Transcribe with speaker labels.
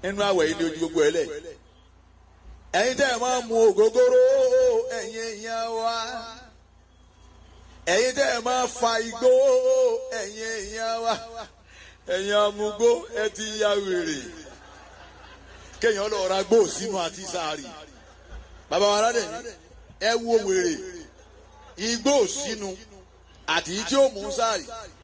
Speaker 1: nínú àwẹ̀ yìí ni ojú gbogbo ẹ̀ lẹ̀ ẹ̀yin tẹ́ ẹ̀ máa mu ògógóró ẹ̀yin èèyàn wa ẹ̀yin tẹ́ ẹ̀ máa fa igbó ẹ̀yin èèyàn wa ẹ̀yin amúgbó ẹ ti ya wèrè kéèyàn lọ ra gbó sínú àti sàárì bàbá wa rádẹ̀ ẹ wo wèrè igbó sínú àti tí ó mú sàárì